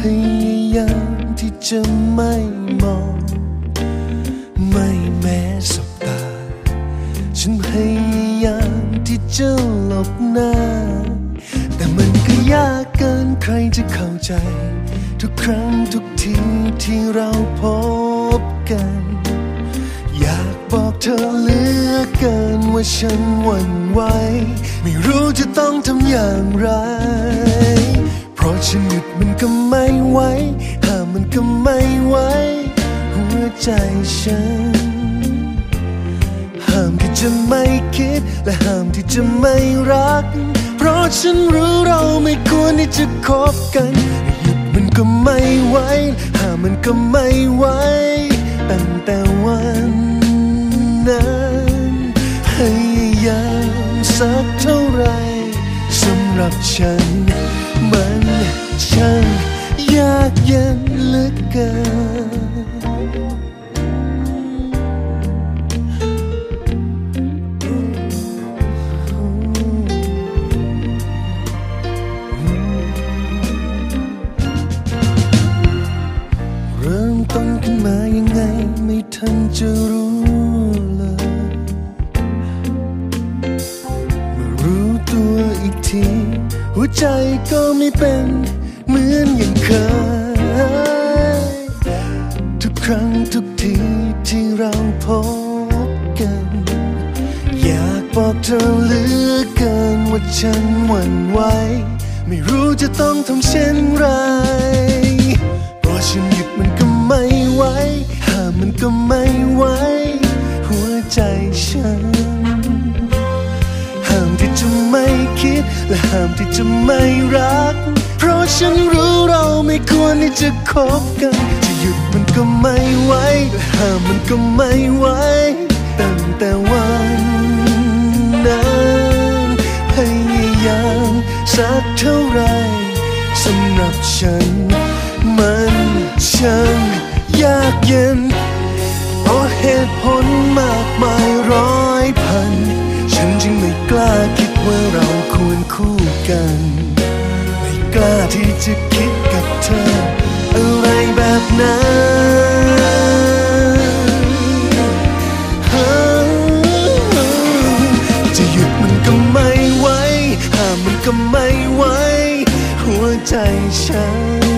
ยายามที่จะไม่มองไม่แม้สบตาฉันพยายามที่จะหลบหน้าแต่มันก็ยากเกินใครจะเข้าใจทุกครั้งทุกทีที่เราพบกันอยากบอกเธอเหลือเกินว่าฉันหวั่นไหวไม่รู้จะต้องทำอย่างไรเพราะฉันหยุดมันก็ไม่ไหวห้ามมันก็ไม่ไหวหัวใจฉันห้ามที่จะไม่คิดและห้ามที่จะไม่รักเพราะฉันรู้เราไม่ควรที่จะคบกันหยุดมันก็ไม่ไหวห้ามมันก็ไม่ไหวตั้งแต่วันนั้นพยายามสักเท่าไรสำหรับฉันมันช่างยากเย็นเหลือเกินเริ่มต้นขึ้นมายังไงไม่ทันจะรู้เลยเมื่อรู้ตัวอีกทีหัวใจก็ไม่เป็นเหมือนอย่างเคยทุกครั้งทุกทีที่เราพบกันอยากบอกเธอเหลือเกินว่าฉันหวั่นไหวไม่รู้จะต้องทำเช่นไรเพราะฉันหยุดมันก็ไม่ไหวห้ามมันก็ไม่ไหวหัวใจฉันห้ามที่จะไม่คิดและห้ามที่จะไม่รักเพราะฉันรู้เราไม่ควรที่จะคบกันจะหยุดมันก็ไม่ไหวและห้ามมันก็ไม่ไหวตั้งแต่วันนั้นพยายามสักเท่าไรสำหรับฉันมันช่างยากเย็นเพราะเหตุผลมากมายร้อยพันฉันจึงไม่กล้าคิดว่าเราควรคู่กันไม่กล้าที่จะคิดกับเธออะไรแบบนั้นจะหยุดมันก็ไม่ไหวห้ามมันก็ไม่ไหวหัวใจฉัน